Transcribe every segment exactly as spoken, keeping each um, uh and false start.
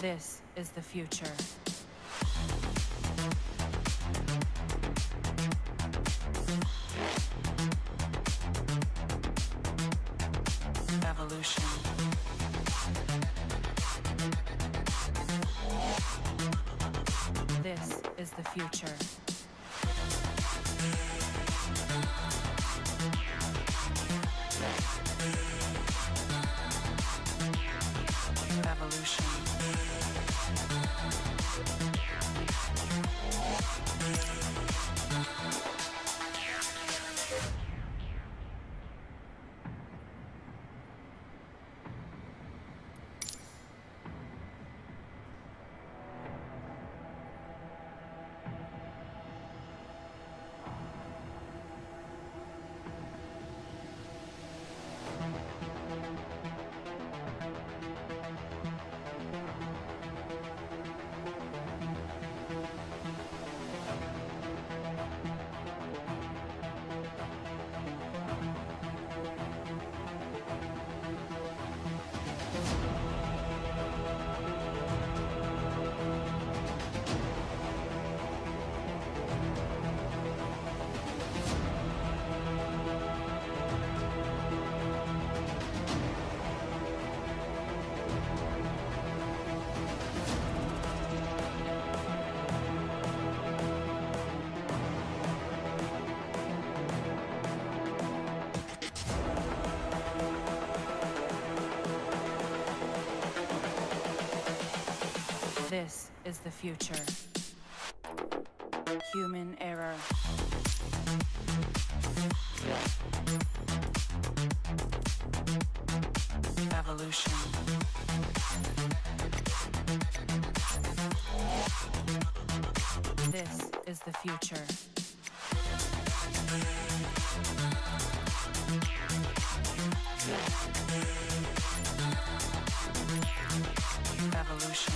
This is the future. Evolution. This is the future. Evolution. This is the future. Human error. Evolution. This is the future. Evolution.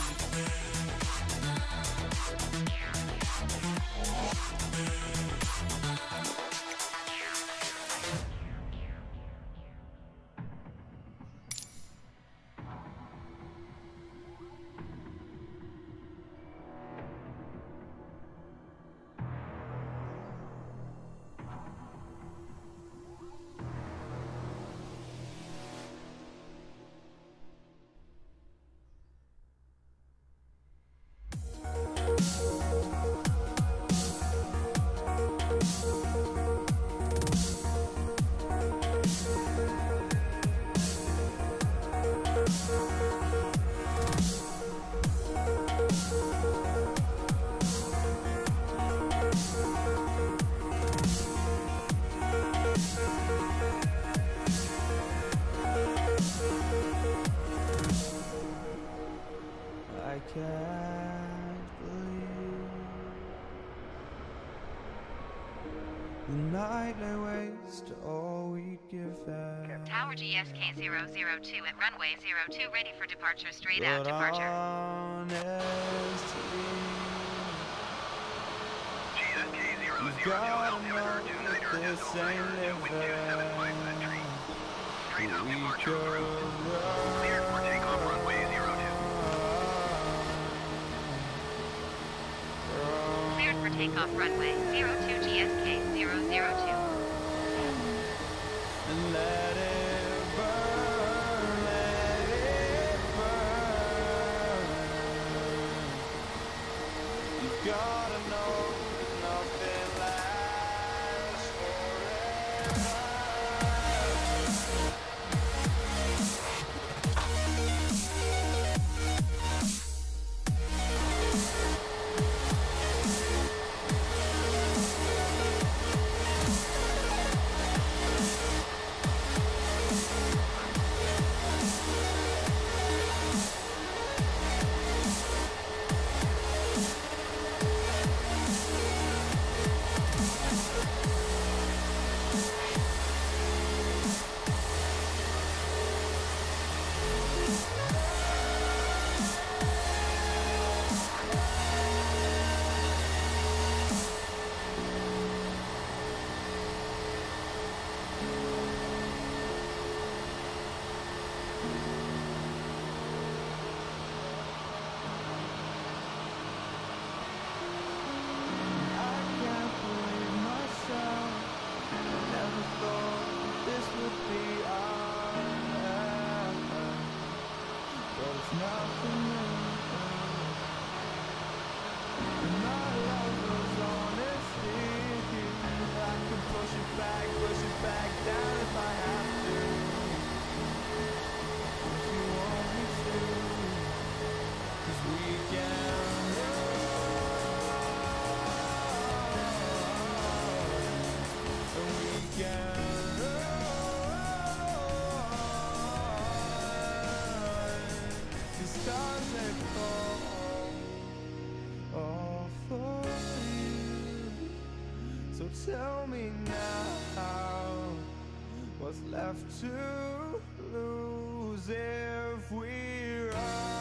I can't believe the night lay waste all we'd given. Tower G S K zero zero two at runway zero two, ready for departure, straight out But departure. honestly, you've You've gotta know that this ain't living. We could Cleared for takeoff runway zero two. Cleared for takeoff runway zero two G S K zero zero two. and let it burn, let it burn. You've gotta know that nothing lasts forever. stars that fall all for you. So tell me now, what's left to lose if we run?